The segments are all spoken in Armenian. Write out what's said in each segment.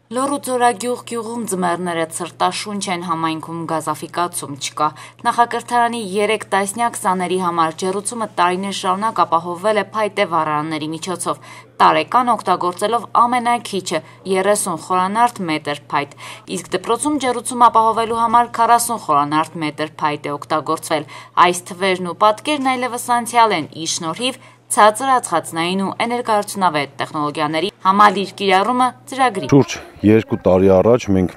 Լոռու Ձորագյուղ գյուղում ձմեռները ցրտաշունչ են, համայնքում գազաֆիկացում չկա։ Նախակրթարանի 3 տասնյակ սաների համար ջեռուցումը տարիներ շարունակ ապահովվել է փայտե վառարանների միջոցով, տարեկան օգտագործելով ամենաքիչը 30 խորանարդ մետր փայտ, իսկ դպրոցում ջեռուցում ապահովելու համար 40 խորանարդ մետր փայտ է օգտագործվել։ Այս թվերն ու պատկերն այլևս անցյալ են, ի շնորհիվ ցածր ածխածնային ու էներգարդյունավետ տեխնոլոգիաների համալիր կիրառումը ծրագրի։ Շուրջ 2 տարի առաջ մենք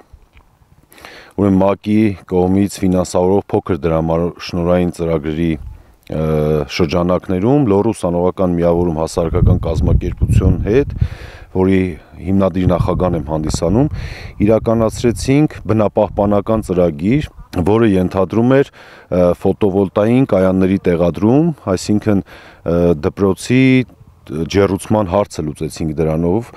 ՄԱԿ-ի կողմից ֆինանսավորող փոքր դրամաշնորհային ծրագրերի շրջանակներում Լոռու ուսանողական միավորում հասարակական կազմակերպություն հետ, որի հիմնադիր նախագահն եմ հանդիսանում, իրականացրեցինք բնապահպանական ծրագիր, որը ենթադրում էր ֆոտովոլտային կայանների տեղադրում, այսինքն դպրոցի ջեռուցման հարցը լուծեցինք դրանով,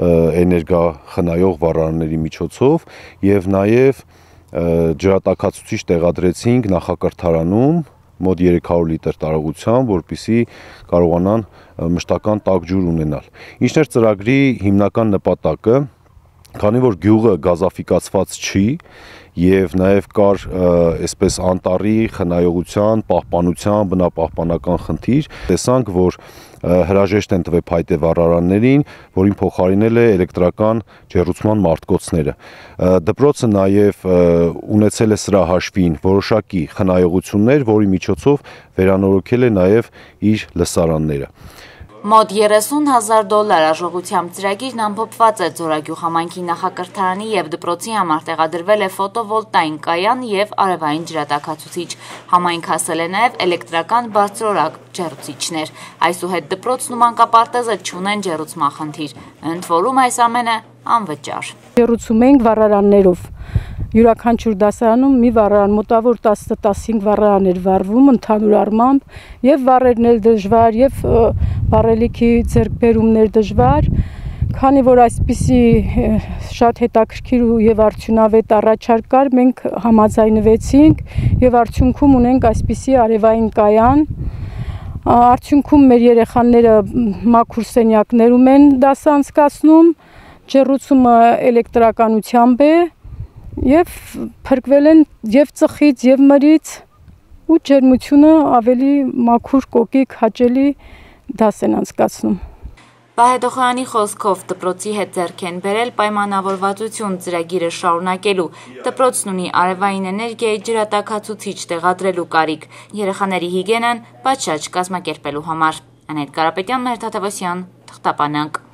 էներգախնայող վառարանների միջոցով եւ նաեւ ջրատաքացուցիչ տեղադրեցինք նախակրթարանում մոտ 300 լիտր տարողությամբ, որպեսզի կարողանան մշտական տաք ջուր ունենալ։ Ինչն էր ծրագրի հիմնական նպատակը, քանի որ գյուղը գազաֆիկացված չի եւ նաեւ կար այսպես անտառի խնայողության, պահպանության, բնապահպանական խնդիր, տեսանք, որ հրաժեշտ են տվել փայտե վառարաններին, որին փոխարինել է էլեկտրական ջեռուցման մարտկոցները։ Դպրոցը նաեւ ունեցել է սրա հաշվին որոշակի խնայողություններ, որի միջոցով վերանորոգել է նաեւ իր լսարանները։ Մոտ $30,000 արժողությամբ ծրագիրն ամփոփված է Ձորագյուղ համայնքի նախակրթարանի եւ դպրոցի համար տեղադրվել է ֆոտովոլտային կայան եւ արևային ջրատաքացուցիչ։ Համայնք հասել է նաեւ էլեկտրական բարձրորակ ջեռուցիչներ։ Այսուհետ դպրոցն ու մանկապարտեզը չունեն ջեռուցման խնդիր, ընդ որում այս ամենը անվճար։ Ջեռուցում ենք վառարաններով։ Յուրաքանչյուր դասարանում մի վառարան, մոտավոր 10-15 վառարան էր վառվում ընդհանուր առմամբ, եւ վառերն էլ դժվար, եւ վառելիքի ձեռքբերումներ դժվար, քանի որ այսպիսի շատ հետաքրքիր եւ արդյունավետ առաջարկ կար, մենք համաձայնվեցինք եւ արդյունքում ունենք այսպիսի արևային կայան։ Արդյունքում մեր երեխաները մաքուր սենյակներում են դաս անցկացնում, ջեռուցումը էլեկտրականությամբ է եւ փրկվել են եւ ծխից եւ մրից ու ջերմությունը ավելի մաքուր, կոկիկ, հաճելի դաս են անցկացնում։ Վահե խոսքով դպրոցի հետ ձեռք են բերել պայմանավորվածություն ծրագիրը շարունակելու։ Դպրոցն ունի արևային էներգիայի ջրատաքացուցիչ տեղադրելու կարիք, երեխաների հիգիենան պատշաճ կազմակերպելու համար։ Անահիտ Կարապետյան, Մհեր Թադևոսյան, Թղթապանակ։